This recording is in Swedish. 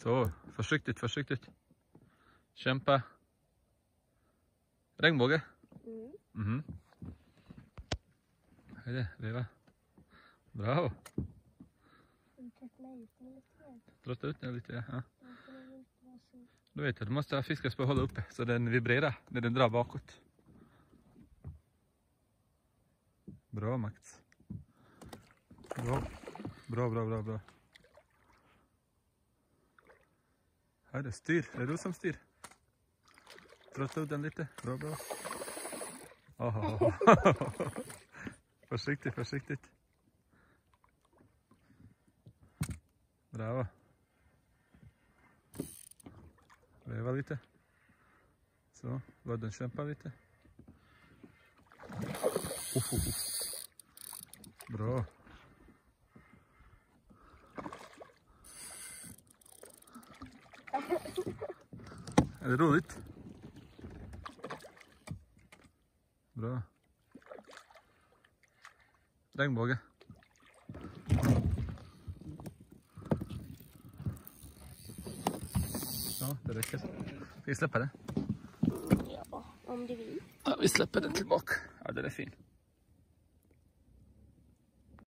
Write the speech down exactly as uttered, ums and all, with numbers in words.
Så, försiktigt, försiktigt. Kämpa. Regnbåge? Mm. Mhm. Är det, veva. Bra. Trötta ut den lite, ja. Du vet, du måste ha fiskespö hålla uppe så den vibrerar när den drar bakåt. Bra, Max. Bra, bra, bra, bra, bra. Här är det styr, det är du som styr. Trötta ut den lite, bra, bra. Oh. Försiktigt, försiktigt. Bra. Veva lite. Så, låt den kämpa lite. Oh, oh, oh. Bra. Är det roligt? Bra. Regnbåge. Ja, det räcker. Ska vi släppa det? Ja, om du vill. Ja, vi släpper den tillbaka. Ja, det är fin.